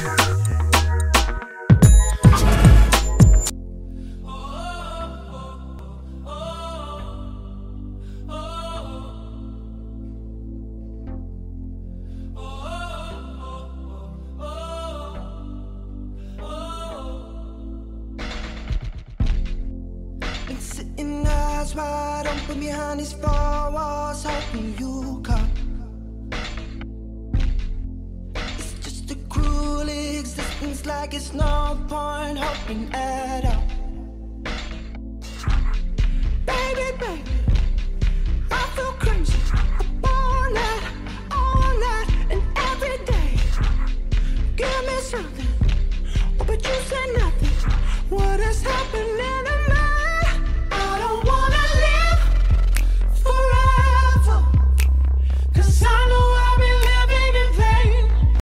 Sitting eyes wide open behind these four walls, hoping you come. It's just a cruel existence, like it's no point hoping at all. Baby, baby,